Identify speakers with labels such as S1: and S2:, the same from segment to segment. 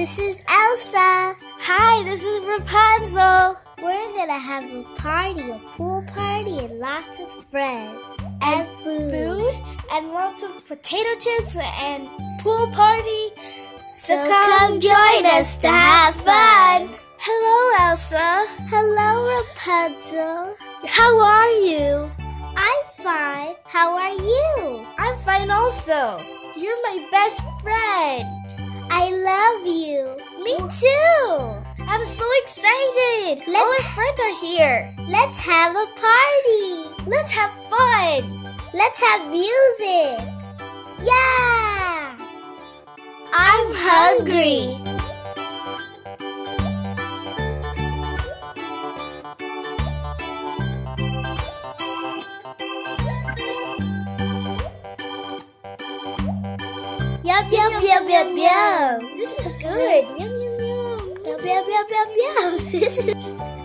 S1: this is Elsa.
S2: Hi, this is Rapunzel.
S1: We're gonna have a party, a pool party, and lots of friends.
S2: And food, and lots of potato chips, and pool party.
S1: So come join us to have fun.
S2: Hello, Elsa.
S1: Hello, Rapunzel.
S2: How are you?
S1: I'm fine. How are you?
S2: I'm fine also. You're my best friend.
S1: I love you.
S2: Me too. I'm so excited. All our friends are here.
S1: Let's have a party.
S2: Let's have fun.
S1: Let's have music. Yeah.
S2: I'm hungry.
S1: Yum, yum, yum, yum, yum.
S2: This is good. Yum, yum, yum.
S1: Yum, yum, yum, yum, yum.
S2: This is,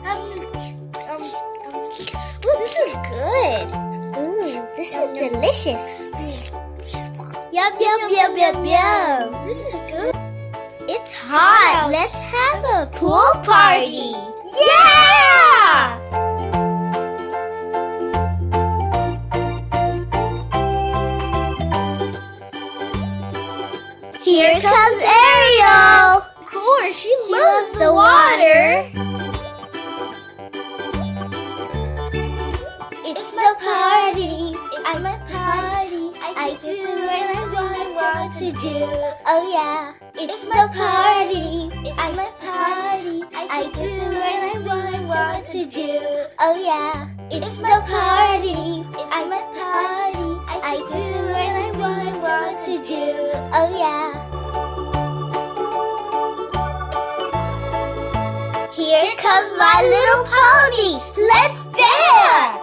S2: this is good.
S1: This is delicious. Yum, yum, yum, yum, yum.
S2: This is good.
S1: It's hot. Let's have a pool party.
S2: Yeah!
S1: Here comes Ariel.
S2: Of course, she loves the water.
S1: It's the party.
S2: It's my party.
S1: I do what I want to do. Oh yeah. It's the party.
S2: It's my party.
S1: I do what I want to do. Oh yeah. It's the party.
S2: It's my party.
S1: I do what I want to do. Oh yeah. Here comes My Little Pony. Let's dance!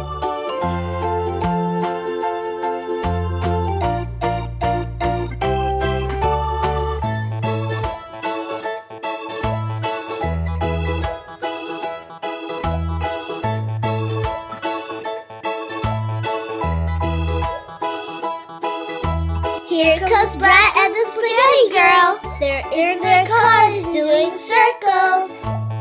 S1: Here comes Brat and the Spaghetti Girl. They're in their cars doing circles.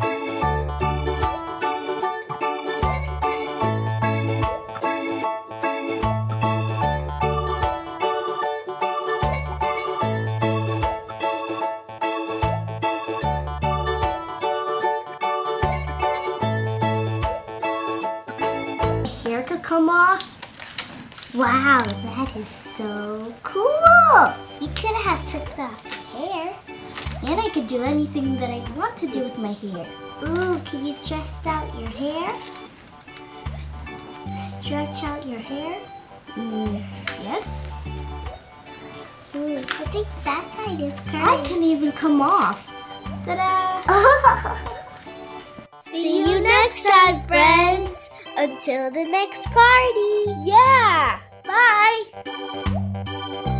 S2: Hair could come off.
S1: Wow, that is so cool. You could have took the hair.
S2: And I could do anything that I want to do with my hair.
S1: Ooh, can you stretch out your hair? Stretch out your hair?
S2: Yes.
S1: Ooh, I think that side is
S2: I
S1: curly.
S2: can even come off. Ta-da!
S1: See you next time, friends. Until the next party.
S2: Yeah! Bye!